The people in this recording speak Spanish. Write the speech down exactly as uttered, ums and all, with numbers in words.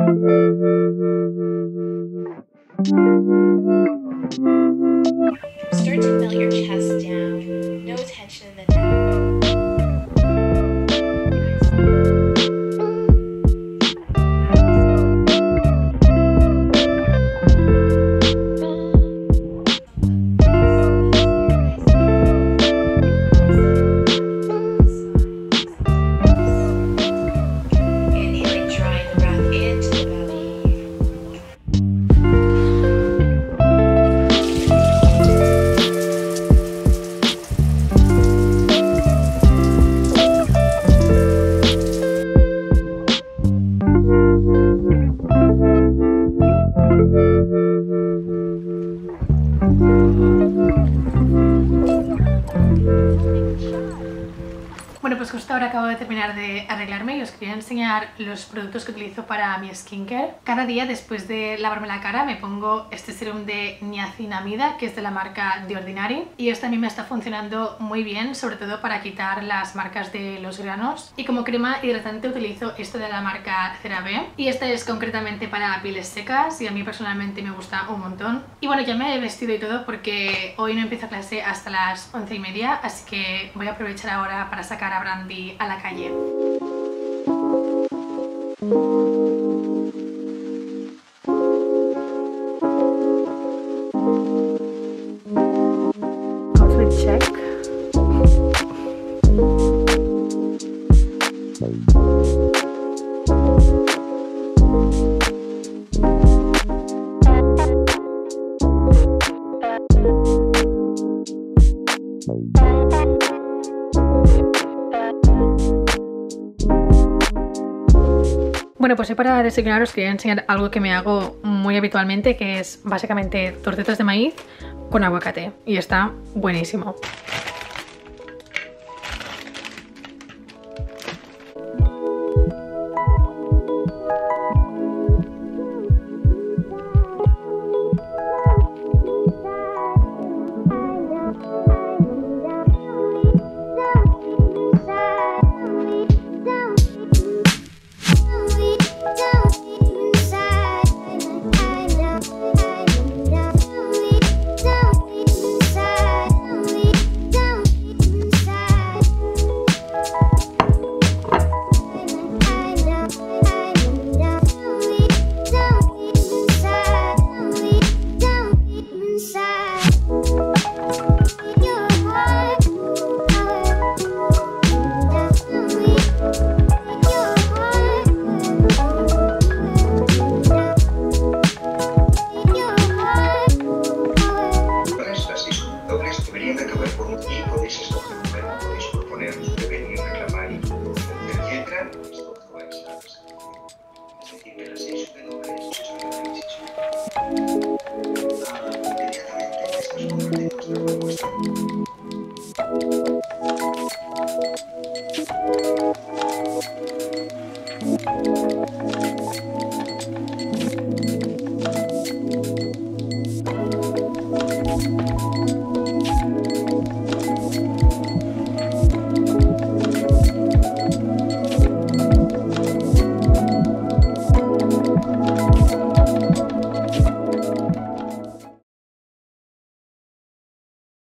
Start to melt your chest down. No tension in the neck. Bueno, pues justo ahora acabo de terminar de arreglarme y os quería enseñar los productos que utilizo para mi skincare. Cada día después de lavarme la cara me pongo este serum de niacinamida, que es de la marca The Ordinary, y este a mí me está funcionando muy bien, sobre todo para quitar las marcas de los granos. Y como crema hidratante utilizo este de la marca CeraVe, y este es concretamente para pieles secas y a mí personalmente me gusta un montón. Y bueno, ya me he vestido y todo porque hoy no empiezo clase hasta las once y media, así que voy a aprovechar ahora para sacar a Brandy a la calle. Outfit check. Bueno, pues hoy para desayunar os quería enseñar algo que me hago muy habitualmente, que es básicamente tortitas de maíz con aguacate, y está buenísimo.